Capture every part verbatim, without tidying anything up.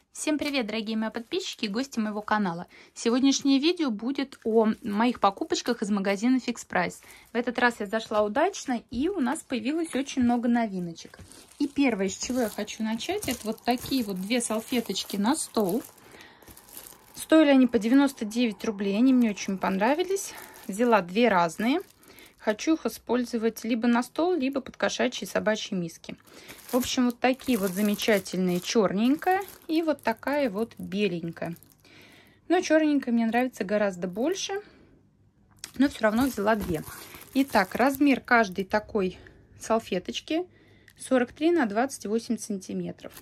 Всем привет, дорогие мои подписчики и гости моего канала. Сегодняшнее видео будет о моих покупочках из магазина Fix Price. В этот раз я зашла удачно, и у нас появилось очень много новиночек. И первое, с чего я хочу начать, это вот такие вот две салфеточки на стол. Стоили они по девяносто девять рублей, они мне очень понравились. Взяла две разные. Хочу их использовать либо на стол, либо под кошачьи и собачьи миски. В общем, вот такие вот замечательные, черненькая и вот такая вот беленькая. Но черненькая мне нравится гораздо больше, но все равно взяла две. Итак, размер каждой такой салфеточки сорок три на двадцать восемь сантиметров.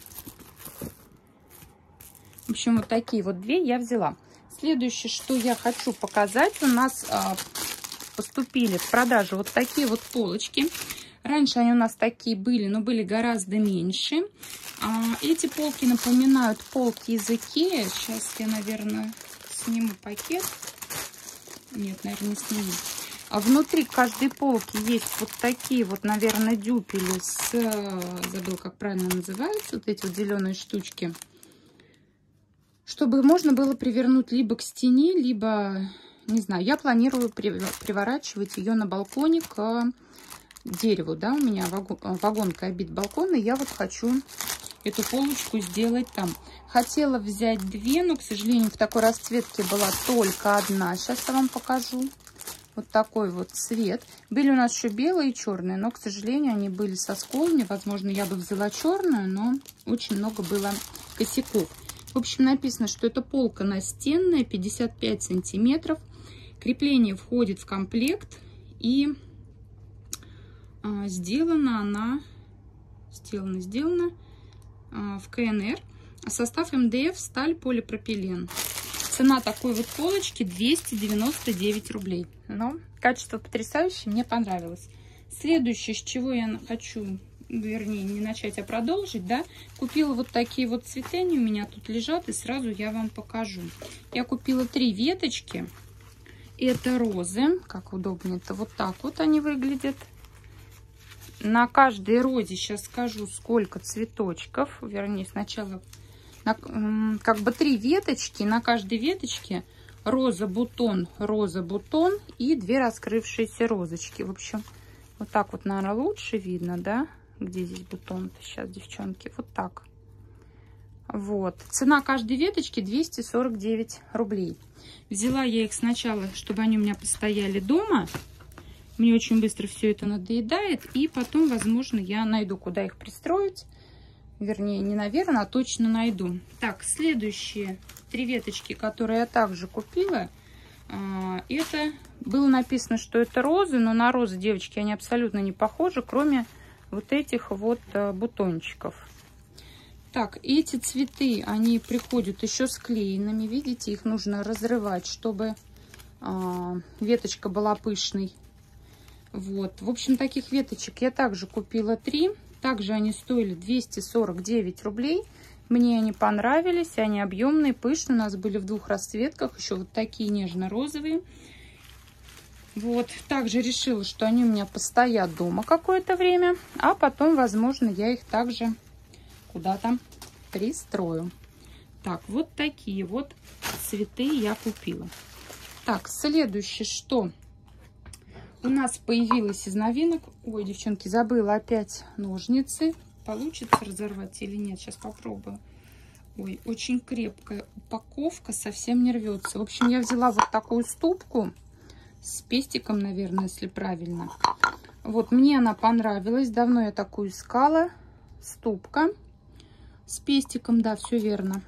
В общем, вот такие вот две я взяла. Следующее, что я хочу показать, у нас а, поступили в продажу вот такие вот полочки. Раньше они у нас такие были, но были гораздо меньше. А, эти полки напоминают полки из Икеи. Сейчас я, наверное, сниму пакет. Нет, наверное, не сниму. А внутри каждой полки есть вот такие вот, наверное, дюпели с... Забыл, как правильно называются. Вот эти вот зеленые штучки. Чтобы можно было привернуть либо к стене, либо... Не знаю, я планирую приворачивать ее на балконе к дереву, да, у меня вагонка обит балкон, и я вот хочу эту полочку сделать там. Хотела взять две, но, к сожалению, в такой расцветке была только одна. Сейчас я вам покажу. Вот такой вот цвет. Были у нас еще белые и черные, но, к сожалению, они были со сколами. Возможно, я бы взяла черную, но очень много было косяков. В общем, написано, что это полка настенная, пятьдесят пять сантиметров. Крепление входит в комплект, и а, сделана она, сделана, сделана а, в ка эн эр. Состав эм дэ эф, сталь, полипропилен. Цена такой вот полочки двести девяносто девять рублей. Но качество потрясающее, мне понравилось. Следующее, с чего я хочу, вернее, не начать, а продолжить, да, купила вот такие вот цветы, они у меня тут лежат, и сразу я вам покажу. Я купила три веточки. Это розы, как удобнее, это вот так вот они выглядят. На каждой розе сейчас скажу, сколько цветочков, вернее, сначала на, как бы три веточки, на каждой веточке роза, бутон, роза, бутон и две раскрывшиеся розочки. В общем, вот так вот, наверное, лучше видно, да, где здесь бутон-то сейчас, девчонки, вот так. Вот, цена каждой веточки двести сорок девять рублей. Взяла я их сначала, чтобы они у меня постояли дома. Мне очень быстро все это надоедает. И потом, возможно, я найду, куда их пристроить. Вернее, не наверное, а точно найду. Так, следующие три веточки, которые я также купила. Это было написано, что это розы. Но на розы, девочки, они абсолютно не похожи, кроме вот этих вот бутончиков. Так, эти цветы, они приходят еще склеенными, видите, их нужно разрывать, чтобы э, веточка была пышной. Вот, в общем, таких веточек я также купила три, также они стоили двести сорок девять рублей. Мне они понравились, они объемные, пышные, у нас были в двух расцветках, еще вот такие нежно-розовые. Вот, также решила, что они у меня постоят дома какое-то время, а потом, возможно, я их также куда-то пристрою. Так, вот такие вот цветы я купила. Так, следующее, что у нас появилось из новинок. Ой, девчонки, забыла опять ножницы. Получится разорвать или нет? Сейчас попробую. Ой, очень крепкая упаковка, совсем не рвется. В общем, я взяла вот такую ступку с пестиком, наверное, если правильно. Вот, мне она понравилась. Давно я такую искала. Ступка с пестиком, да, все верно.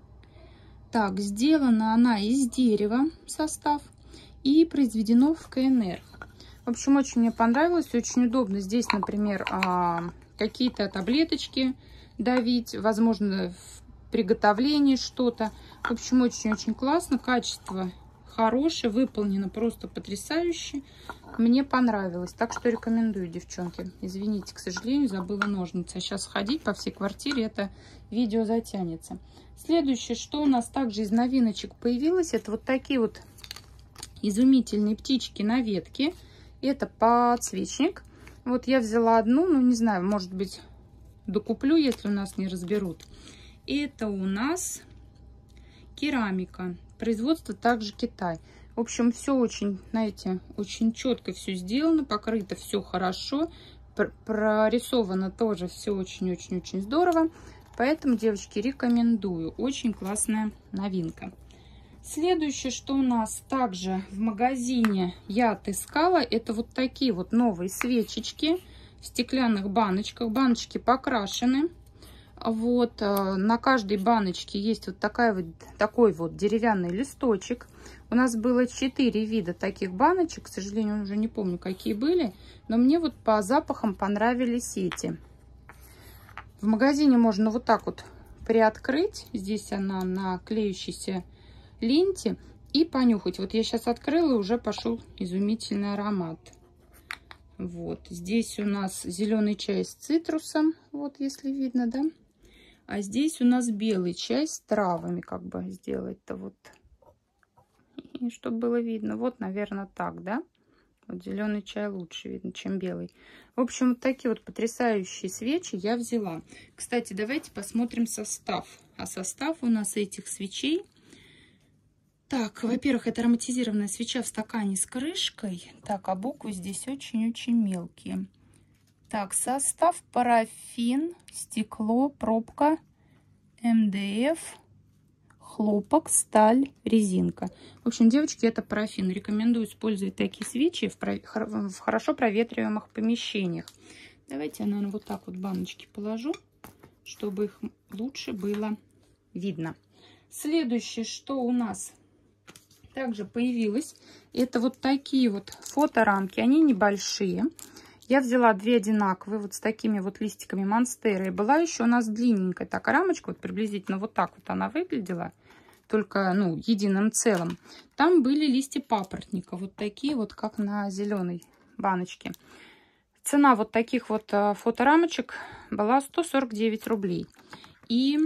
Так, сделана она из дерева, состав, и произведено в ка эн эр. В общем, очень мне понравилось, очень удобно. Здесь, например, какие-то таблеточки давить, возможно, в приготовлении что-то. В общем, очень-очень классно, качество хорошее, выполнено просто потрясающе. Мне понравилось, так что рекомендую, девчонки. Извините, к сожалению, забыла ножницы. Сейчас ходить по всей квартире, это видео затянется. Следующее, что у нас также из новиночек появилось, это вот такие вот изумительные птички на ветке. Это подсвечник. Вот я взяла одну, ну не знаю, может быть, докуплю, если у нас не разберут. Это у нас керамика. Производство также Китай. В общем, все очень, знаете, очень четко все сделано, покрыто все хорошо, пр прорисовано тоже все очень-очень-очень здорово. Поэтому, девочки, рекомендую. Очень классная новинка. Следующее, что у нас также в магазине я отыскала, это вот такие вот новые свечечки в стеклянных баночках. Баночки покрашены. Вот на каждой баночке есть вот такая вот, такой вот деревянный листочек. У нас было четыре вида таких баночек. К сожалению, уже не помню, какие были. Но мне вот по запахам понравились эти. В магазине можно вот так вот приоткрыть. Здесь она на клеющейся ленте. И понюхать. Вот я сейчас открыла, и уже пошел изумительный аромат. Вот. Здесь у нас зеленый чай с цитрусом. Вот, если видно, да? А здесь у нас белый чай с травами. Как бы сделать-то вот. И чтобы было видно. Вот, наверное, так, да? Вот зеленый чай лучше видно, чем белый. В общем, вот такие вот потрясающие свечи я взяла. Кстати, давайте посмотрим состав. А состав у нас этих свечей... Так, во-первых, это ароматизированная свеча в стакане с крышкой. Так, а буквы здесь очень-очень мелкие. Так, состав: парафин, стекло, пробка, эм дэ эф, хлопок, сталь, резинка. В общем, девочки, это парафин. Рекомендую использовать такие свечи в, про... в хорошо проветриваемых помещениях. Давайте я, наверное, вот так вот баночки положу, чтобы их лучше было видно. Следующее, что у нас также появилось, это вот такие вот фоторамки. Они небольшие. Я взяла две одинаковые, вот с такими вот листиками монстеры. И была еще у нас длинненькая такая рамочка, вот приблизительно вот так вот она выглядела, только, ну, единым целым. Там были листья папоротника, вот такие вот, как на зеленой баночке. Цена вот таких вот фоторамочек была сто сорок девять рублей. И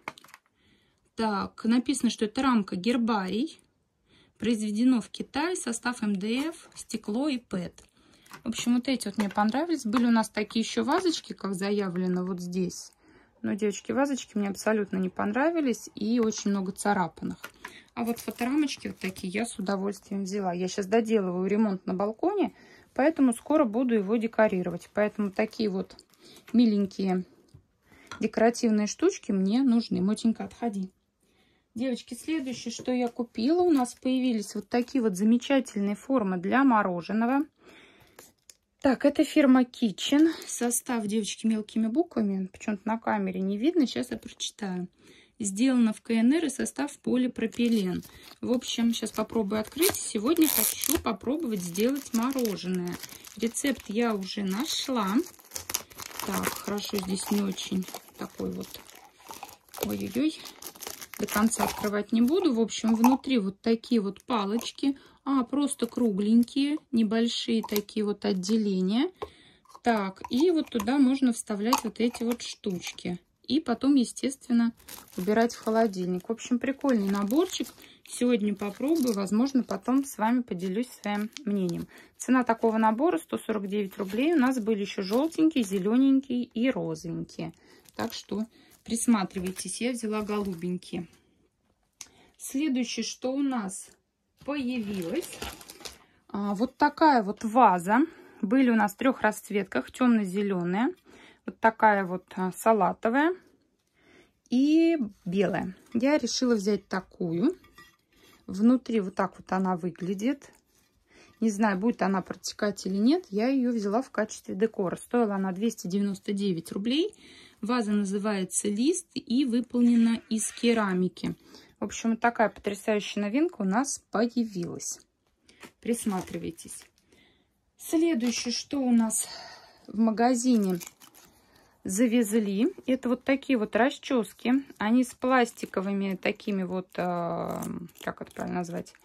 так, написано, что это рамка гербарий, произведено в Китае, состав эм дэ эф, стекло и пэт. В общем, вот эти вот мне понравились. Были у нас такие еще вазочки, как заявлено вот здесь. Но, девочки, вазочки мне абсолютно не понравились. И очень много царапанных. А вот фоторамочки вот такие я с удовольствием взяла. Я сейчас доделываю ремонт на балконе, поэтому скоро буду его декорировать. Поэтому такие вот миленькие декоративные штучки мне нужны. Мотенька, отходи. Девочки, следующее, что я купила, у нас появились вот такие вот замечательные формы для мороженого. Так, это фирма Kitchen. Состав, девочки, мелкими буквами. Почему-то на камере не видно. Сейчас я прочитаю. Сделано в ка эн эр и состав полипропилен. В общем, сейчас попробую открыть. Сегодня хочу попробовать сделать мороженое. Рецепт я уже нашла. Так, хорошо, здесь не очень такой вот. Ой-ой-ой. До конца открывать не буду. В общем, внутри вот такие вот палочки. А, просто кругленькие, небольшие такие вот отделения. Так, и вот туда можно вставлять вот эти вот штучки. И потом, естественно, убирать в холодильник. В общем, прикольный наборчик. Сегодня попробую. Возможно, потом с вами поделюсь своим мнением. Цена такого набора сто сорок девять рублей. У нас были еще желтенькие, зелененькие и розовенькие. Так что присматривайтесь. Я взяла голубенькие. Следующее, что у нас появилась а, вот такая вот ваза. Были у нас в трех расцветках: темно-зеленая, вот такая вот а, салатовая и белая. Я решила взять такую. Внутри вот так вот она выглядит. Не знаю, будет она протекать или нет. Я ее взяла в качестве декора. Стоила она двести девяносто девять рублей. Ваза называется «Лист» и выполнена из керамики. В общем, вот такая потрясающая новинка у нас появилась. Присматривайтесь. Следующее, что у нас в магазине завезли, это вот такие вот расчески. Они с пластиковыми такими вот, э, как это правильно назвать?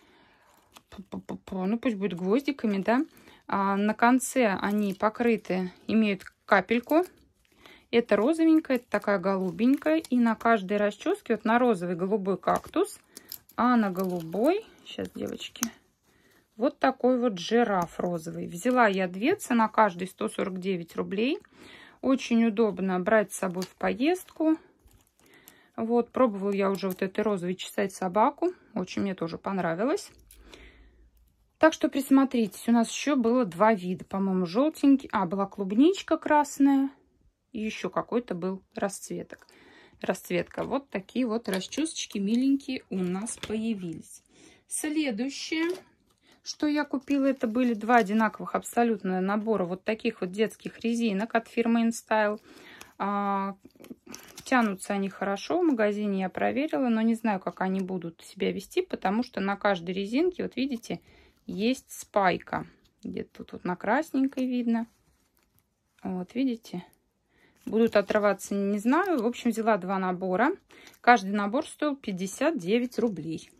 Ну, пусть будет гвоздиками, да. А на конце они покрыты, имеют капельку. Это розовенькая, это такая голубенькая. И на каждой расческе, вот на розовый голубой кактус, а на голубой, сейчас, девочки, вот такой вот жираф розовый. Взяла я две, цена каждой сто сорок девять рублей. Очень удобно брать с собой в поездку. Вот, пробовала я уже вот этой розовой чесать собаку. Очень мне тоже понравилось. Так что присмотритесь. У нас еще было два вида. По-моему, желтенький. А, была клубничка красная. И еще какой-то был расцветок. Расцветка. Вот такие вот расчесочки миленькие у нас появились. Следующее, что я купила, это были два одинаковых абсолютно набора вот таких вот детских резинок от фирмы InStyle. А, тянутся они хорошо, в магазине я проверила, но не знаю, как они будут себя вести, потому что на каждой резинке, вот видите, есть спайка. Где-то тут вот на красненькой видно. Вот, видите? Будут отрываться, не знаю. В общем, взяла два набора. Каждый набор стоил пятьдесят девять рублей.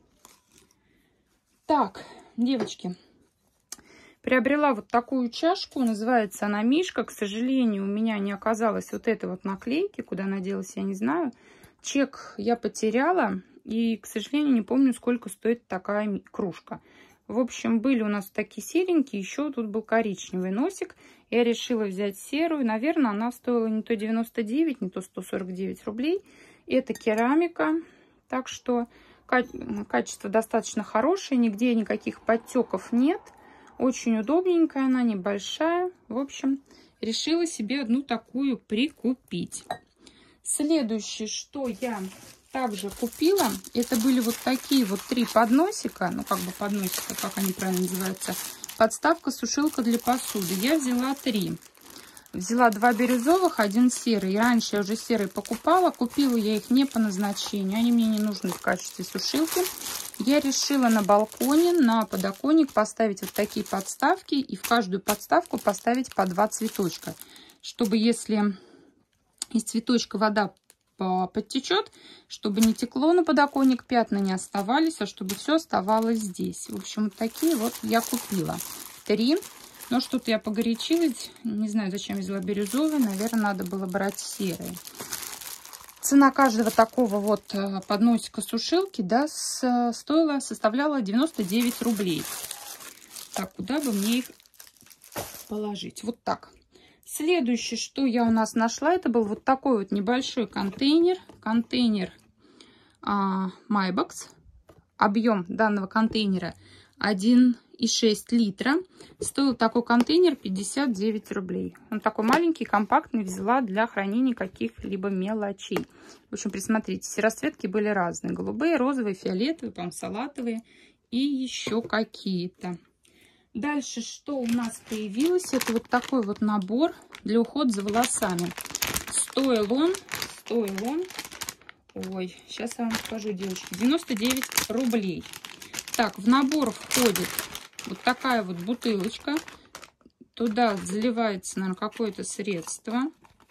Так, девочки, приобрела вот такую чашку. Называется она Мишка. К сожалению, у меня не оказалось вот этой вот наклейки. Куда она делась, я не знаю. Чек я потеряла. И, к сожалению, не помню, сколько стоит такая кружка. В общем, были у нас такие серенькие. Еще тут был коричневый носик. Я решила взять серую. Наверное, она стоила не то девяносто девять, не то сто сорок девять рублей. Это керамика. Так что качество достаточно хорошее. Нигде никаких подтеков нет. Очень удобненькая она, небольшая. В общем, решила себе одну такую прикупить. Следующее, что я также купила, это были вот такие вот три подносика. Ну, как бы подносика, как они правильно называются. Подставка, сушилка для посуды. Я взяла три. Взяла два бирюзовых, один серый. Раньше я уже серый покупала. Купила я их не по назначению. Они мне не нужны в качестве сушилки. Я решила на балконе, на подоконник поставить вот такие подставки. И в каждую подставку поставить по два цветочка. Чтобы если из цветочка вода подтечет, чтобы не текло на подоконник, пятна не оставались, а чтобы все оставалось здесь. В общем, вот такие вот я купила. Три. Но что-то я погорячилась. Не знаю, зачем взяла бирюзовый. Наверное, надо было брать серый. Цена каждого такого вот подносика сушилки, да, с, стоила, составляла девяносто девять рублей. Так, куда бы мне их положить? Вот так. Следующее, что я у нас нашла, это был вот такой вот небольшой контейнер. Контейнер а, Майбокс. Объем данного контейнера один и шесть литра. Стоил такой контейнер пятьдесят девять рублей. Он такой маленький, компактный, взяла для хранения каких-либо мелочей. В общем, присмотритесь, расцветки были разные. Голубые, розовые, фиолетовые, по-моему, салатовые и еще какие-то. Дальше, что у нас появилось, это вот такой вот набор для ухода за волосами. Стоил он, стоил он, ой, сейчас я вам покажу, девочки, девяносто девять рублей. Так, в набор входит вот такая вот бутылочка. Туда заливается, наверное, какое-то средство.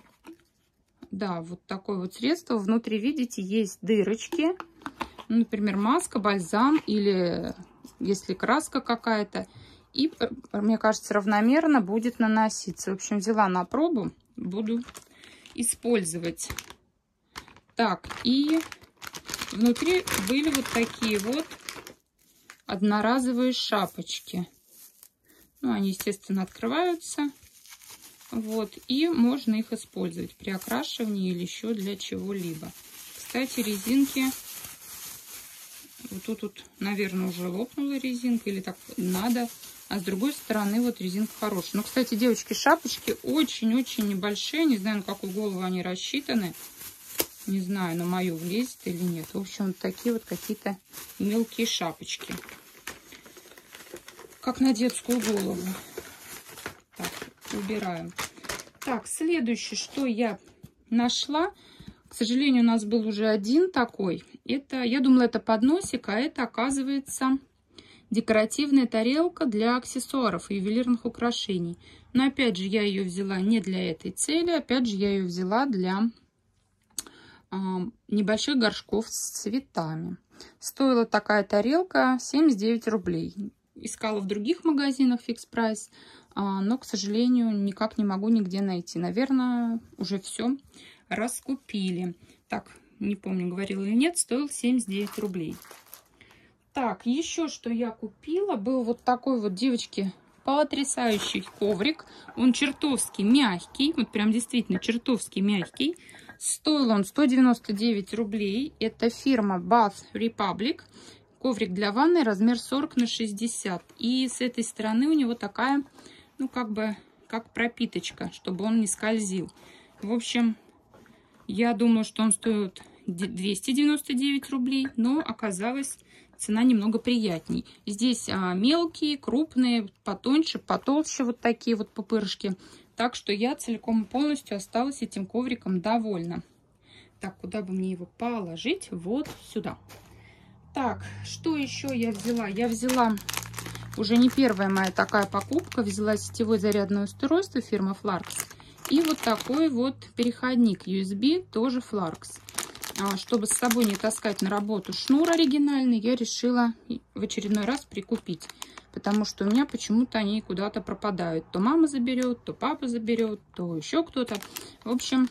Да, вот такое вот средство. Внутри, видите, есть дырочки. Ну, например, маска, бальзам или если краска какая-то. И, мне кажется, равномерно будет наноситься. В общем, взяла на пробу. Буду использовать. Так, и внутри были вот такие вот одноразовые шапочки. Ну, они, естественно, открываются. Вот. И можно их использовать при окрашивании или еще для чего-либо. Кстати, резинки. Вот тут, тут, наверное, уже лопнула резинка. Или так надо. А с другой стороны, вот резинка хорошая. Но, кстати, девочки, шапочки очень-очень небольшие. Не знаю, на какую голову они рассчитаны. Не знаю, на мою влезет или нет. В общем, вот такие вот какие-то мелкие шапочки. Как на детскую голову. Так, убираем. Так, следующее, что я нашла. К сожалению, у нас был уже один такой. Это, я думала, это подносик, а это, оказывается, декоративная тарелка для аксессуаров и ювелирных украшений. Но, опять же, я ее взяла не для этой цели. Опять же, я ее взяла для небольших горшков с цветами. Стоила такая тарелка семьдесят девять рублей. Искала в других магазинах фикс прайс, но, к сожалению, никак не могу нигде найти. Наверное, уже все раскупили. Так, не помню, говорила или нет, стоил семьдесят девять рублей. Так, еще что я купила, был вот такой вот, девочки, потрясающий коврик. Он чертовски мягкий, вот прям действительно чертовски мягкий. Стоил он сто девяносто девять рублей. Это фирма Bath Republic. Коврик для ванны, размер сорок на шестьдесят. И с этой стороны у него такая, ну, как бы, как пропиточка, чтобы он не скользил. В общем, я думаю, что он стоит двести девяносто девять рублей, но оказалось, цена немного приятней. Здесь а, мелкие, крупные, потоньше, потолще вот такие вот пупырышки. Так что я целиком и полностью осталась этим ковриком довольна. Так, куда бы мне его положить? Вот сюда. Так, что еще я взяла? Я взяла, уже не первая моя такая покупка, взяла сетевое зарядное устройство фирмы Flarks. И вот такой вот переходник ю эс би, тоже Flarks. Чтобы с собой не таскать на работу шнур оригинальный, я решила в очередной раз прикупить. Потому что у меня почему-то они куда-то пропадают. То мама заберет, то папа заберет, то еще кто-то. В общем,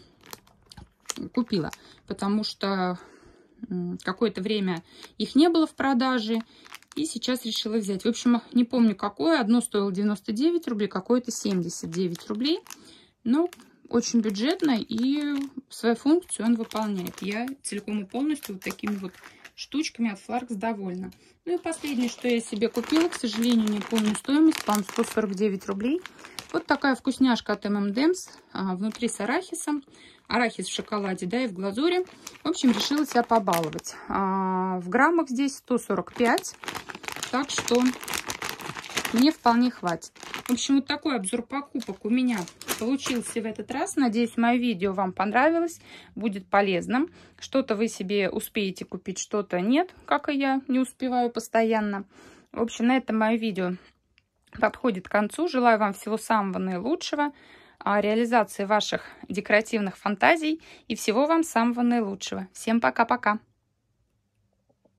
купила. Потому что какое-то время их не было в продаже. И сейчас решила взять. В общем, не помню какое. Одно стоило девяносто девять рублей, какое-то семьдесят девять рублей. Но очень бюджетно, и свою функцию он выполняет. Я целиком и полностью вот такими вот штучками от Flarks довольна. Ну и последнее, что я себе купила, к сожалению, не помню стоимость, по-моему, сто сорок девять рублей. Вот такая вкусняшка от эм энд эмс, а, внутри с арахисом. Арахис в шоколаде, да, и в глазури. В общем, решила себя побаловать. А, в граммах здесь сто сорок пять, так что мне вполне хватит. В общем, вот такой обзор покупок у меня получился в этот раз. Надеюсь, мое видео вам понравилось, будет полезным. Что-то вы себе успеете купить, что-то нет, как и я, не успеваю постоянно. В общем, на этом мое видео подходит к концу. Желаю вам всего самого наилучшего, реализации ваших декоративных фантазий и всего вам самого наилучшего. Всем пока-пока!